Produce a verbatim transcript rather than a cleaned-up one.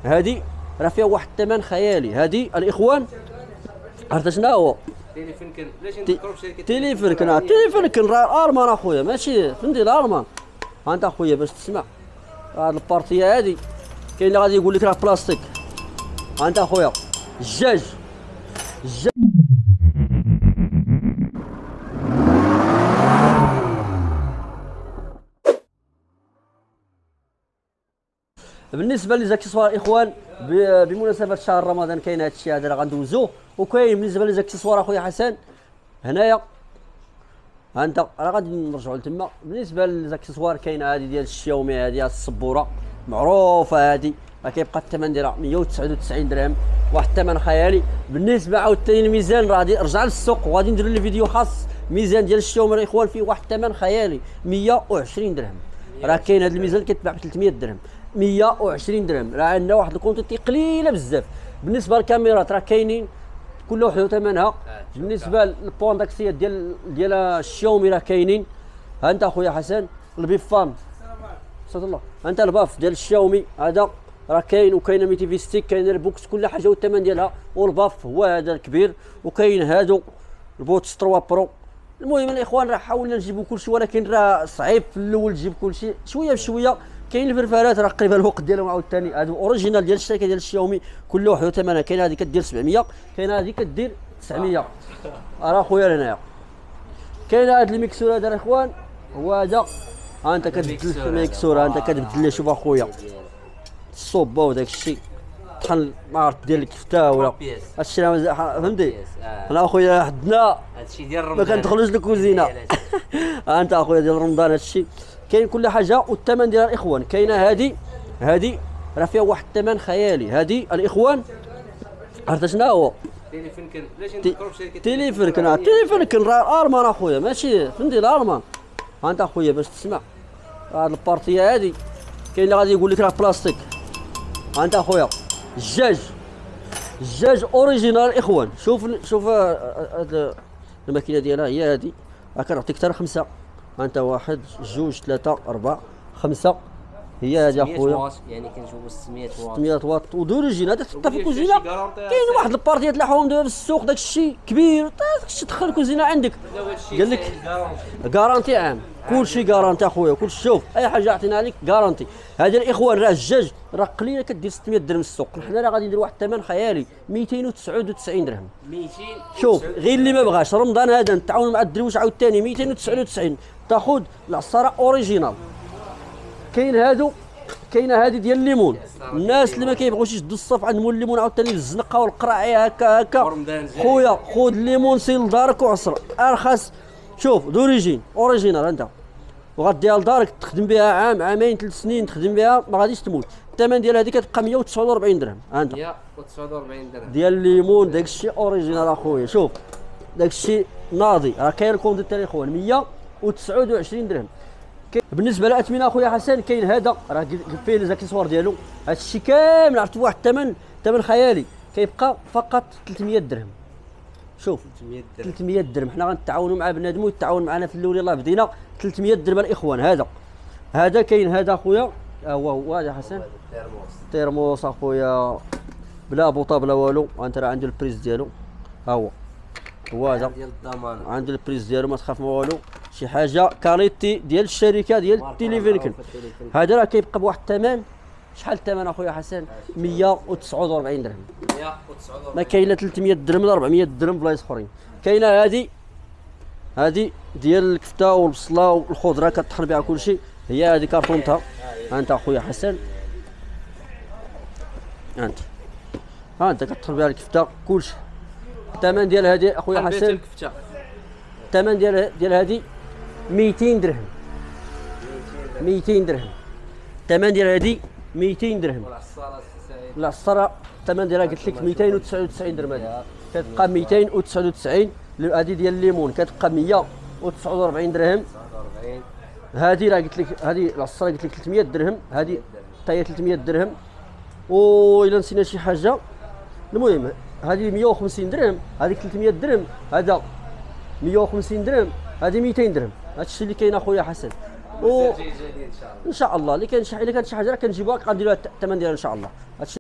هذه راه فيها واحد الثمن خيالي. هذه الاخوان عرفت شنو هو؟ تيليفونكن علاش نذكروا بشركه تيليفونكن تيليفونكن راه الالمان اخويا، ماشي فهمتي الالمان. ها انت اخويا باش تسمع هاد البارتيه هادي كاين اللي غادي يقول لك راه بلاستيك. ها انت اخويا الجاج الجاج بالنسبه ليزاكسيسوار الاخوان بمناسبه شهر رمضان كاين هذا الشيء هذا راه غندوزوه. وكاين بالنسبه ليزاكسيسوار اخويا حسن هنايا ها انت راه غادي نرجعوا لتما. بالنسبه ليزاكسيسوار كاين هذه ديال الشاومي هذه السبوره معروفه، هذه راه كيبقى الثمن ديالها مية وتسعة وتسعين درهم، واحد الثمن خيالي. بالنسبه عاوتاني الميزان راه غادي نرجع للسوق وغادي ندير لي فيديو خاص. ميزان ديال الشاومي الاخوان فيه واحد الثمن خيالي مية وعشرين درهم. راه كاين هذا الميزان كيتباع ب ثلاثمية درهم، مية وعشرين درهم. راه عندنا واحد الكونتيتي قليله بزاف. بالنسبه للكاميرات راه كاينين كل وحده ثمنها. بالنسبه للبوان داكسيات ديال ديال الشاومي راه كاينين. ها انت اخويا حسن البيفام استغفر الله، ها انت الباف ديال الشاومي هذا راه كاين. وكاينه ميتي في ستيك، كاينه البوكس، كل حاجه والثمن ديالها. والباف هو هذا الكبير. وكاين هادو البوتس ثلاثة برو. المهم الاخوان راه حاولنا نجيبوا كلشي، ولكن راه صعيب في الاول تجيب كلشي، شويه بشويه. كاين الفرفارات راه قريبه الوقت ديالهم عاوتاني هادو اوريجينال ديال الشركه ديال الشاومي، كل وحده ثمنها. كاين هذه كدير سبعمية، كاين هذه كدير تسعمية. راه خويا هنايا كاين هذا الميكسور هذا الاخوان هو هذا. ها انت كتبدل الميكسور، ها انت كتبدل ليه. شوف اخويا الصوبه وداك الشيء طحن ما عرفت ديال الكفته ولا هادشي فهمتي. انا اخويا حدنا هادشي ديال رمضان ما كندخلوش للكوزينه. ها انت اخويا ديال رمضان هادشي كاين كل حاجه. والثمن ديالها الاخوان كاينه هذه هذه راه فيها واحد الثمن خيالي. هذه الاخوان عرفت شنو هو؟ تيليفونكن علاش نذكروا بشركه تيليفونكن تيليفونكن راه الالمان اخويا، ماشي فهمتي الالمان. ها انت اخويا باش تسمع هاد البارتيه هذه كاين اللي غادي يقول لك راه بلاستيك. ها انت اخويا الجاج الجاج اوريجينال الاخوان. شوف شوف هاد الماكينه ديالها هي هذه راه كنعطيك حتى خمسه. ها انت واحد جوج ثلاثه اربعه خمسه هي هذه اخويا. يعني كنشوفوا ستمية واط ستمية واط ودوريجين. هذا حتى في الكوزينه كاين واحد البارتيات لاحوهم دابا في السوق داك الشيء كبير. داك الشيء تدخل الكوزينه عندك قال لك كارونتي عام، كلشي كارونتي اخويا كلشي. شوف اي حاجه عطينا لك كارونتي. هذا الاخوان راه الجاج راه قليله كدير ستمية درهم في السوق. حنا راه غادي ندير واحد الثمن خيالي ميتين وتسعة وتسعين درهم. ميتين شوف غير اللي ما بغاش رمضان هذا نتعاونوا مع الدرويش عاوتاني ميتين وتسعة وتسعين تاخذ العصاره اوريجينال. كاين هادو كاينه هذه ديال الليمون. الناس اللي ما كيبغوش يشدوا الصف عندهم الليمون عاوتاني الزنقه والقراعيه هكا هكا. خويا خذ الليمون سير لدارك وعصر ارخص. شوف دوريجين اوريجينال انت وغديها لدارك تخدم بها عام عامين ثلاث سنين تخدم بها ما غاديش تموت. الثمن ديال هذه كتبقى مية وتسعة وأربعين درهم. ها انت مية وتسعة وأربعين درهم ديال الليمون داك الشيء اوريجينال اخويا. شوف داك الشيء ناضي راه كاين الكونديت تاع الاخوان مية وتسعة وعشرين درهم. بالنسبه للاثمنه اخويا حسن كاين هذا راه فيه ليزاكسيسوار ديالو. هذا الشيء كامل عرفت واحد الثمن ثمن خيالي كيبقى فقط ثلاثمية درهم. شوف ثلاثمية درهم. حنا غنتعاونوا مع بنادم ويتعاون معنا في الاول. يلاه بدينا ثلاثمية درهم الاخوان. هذا هذا كاين هذا اخويا هو هو هذا حسن تيرموس اخويا بلا بوطه بلا والو. انت راه عنده البريز ديالو ها هو هو هذا ديال الضمان عنده البريز ديالو ما تخاف ما والو. شي حاجه كاليتي ديال الشركه ديال تيليفونكن. هذا راه كيبقى بواحد الثمن. شحال الثمن اخويا حسن؟ مية وتسعة وأربعين درهم. مية وتسعة وأربعين ما كاين لا ثلاثمية درهم ولا أربعمية درهم بلايص اخرين. كاينه هذه هذه ديال الكفته والبصله والخضره كطحن بها كلشي. هي هذه كارطونتها. ها انت اخويا حسن ها انت ها انت كطحن بها الكفته كلشي. الثمن ديال هذه اخويا حسن الثمن ديال ديال هذه ميتين درهم. ميتين درهم الثمن ديال هذه ميتين درهم. العصاره الثمن ديالها قلت لك ميتين وتسعة وتسعين درهم. هذه كتبقى ميتين وتسعة وتسعين. هذه ديال الليمون كتبقى مية وتسعة وأربعين درهم. هذه راه قلت لك هذه العصاره قلت لك ثلاثمية درهم. هذه حتى هي ثلاثمية درهم. وإلا نسينا شي حاجه المهم هذه مية وخمسين درهم. هذه ثلاثمية درهم. هذا مية وخمسين درهم. هذه ميتين درهم. هذا الشيء اللي كاين اخويا حسن. و ان شاء الله اللي كان شي الا كانت شي حاجه كنجيبوها كنديروها الثمن ديالها ان شاء الله.